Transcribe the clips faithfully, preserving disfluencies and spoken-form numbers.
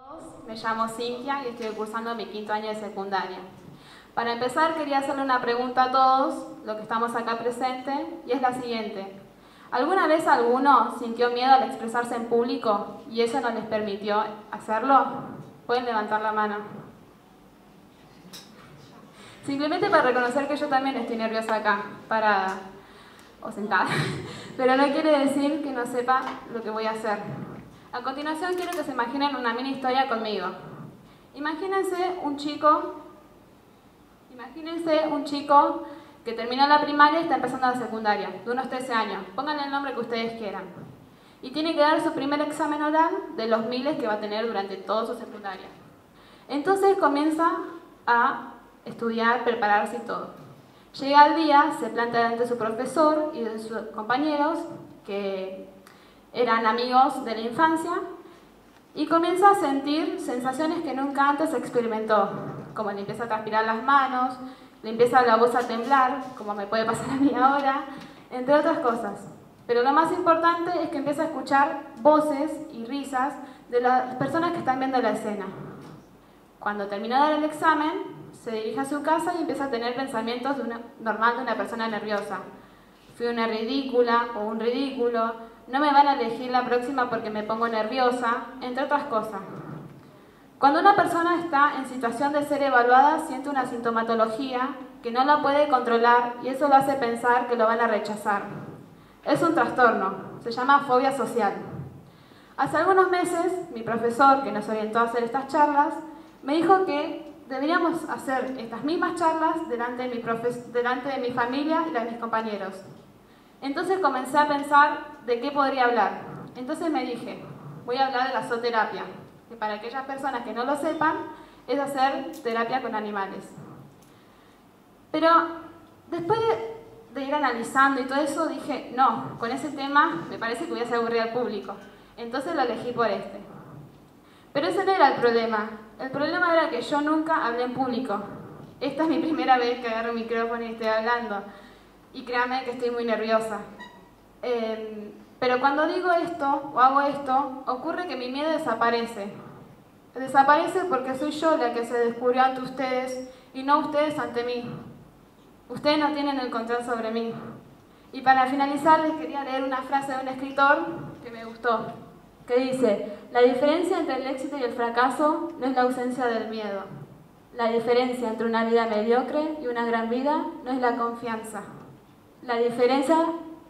Me llamo Cintia y estoy cursando mi quinto año de secundaria. Para empezar, quería hacerle una pregunta a todos, los que estamos acá presentes, y es la siguiente. ¿Alguna vez alguno sintió miedo al expresarse en público y eso no les permitió hacerlo? Pueden levantar la mano. Simplemente para reconocer que yo también estoy nerviosa acá, parada o sentada. Pero no quiere decir que no sepa lo que voy a hacer. A continuación quiero que se imaginen una mini historia conmigo. Imagínense un chico, imagínense un chico que terminó la primaria y está empezando la secundaria, de unos trece años. Pónganle el nombre que ustedes quieran. Y tiene que dar su primer examen oral de los miles que va a tener durante toda su secundaria. Entonces comienza a estudiar, prepararse y todo. Llega el día, se planta delante de su profesor y de sus compañeros, que eran amigos de la infancia, y comienza a sentir sensaciones que nunca antes experimentó, como le empieza a transpirar las manos, le empieza la voz a temblar, como me puede pasar a mí ahora, entre otras cosas. Pero lo más importante es que empieza a escuchar voces y risas de las personas que están viendo la escena. Cuando terminó de dar el examen, se dirige a su casa y empieza a tener pensamientos de una, normal de una persona nerviosa. Fui una ridícula o un ridículo, no me van a elegir la próxima porque me pongo nerviosa, entre otras cosas. Cuando una persona está en situación de ser evaluada, siente una sintomatología que no la puede controlar y eso lo hace pensar que lo van a rechazar. Es un trastorno, se llama fobia social. Hace algunos meses, mi profesor, que nos orientó a hacer estas charlas, me dijo que deberíamos hacer estas mismas charlas delante de mi, profes- delante de mi familia y de mis compañeros. Entonces comencé a pensar de qué podría hablar. Entonces me dije, voy a hablar de la zooterapia, que para aquellas personas que no lo sepan, es hacer terapia con animales. Pero después de, de ir analizando y todo eso, dije, no, con ese tema me parece que voy a hacer aburrir al público. Entonces lo elegí por este. Pero ese no era el problema. El problema era que yo nunca hablé en público. Esta es mi primera vez que agarro un micrófono y estoy hablando. Y créanme que estoy muy nerviosa. Eh, pero cuando digo esto o hago esto, ocurre que mi miedo desaparece. Desaparece porque soy yo la que se descubrió ante ustedes y no ustedes ante mí. Ustedes no tienen el control sobre mí. Y para finalizar les quería leer una frase de un escritor que me gustó, que dice: la diferencia entre el éxito y el fracaso no es la ausencia del miedo. La diferencia entre una vida mediocre y una gran vida no es la confianza. La diferencia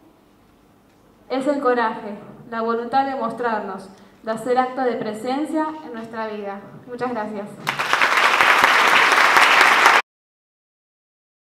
es el coraje, la voluntad de mostrarnos, de hacer actos de presencia en nuestra vida. Muchas gracias.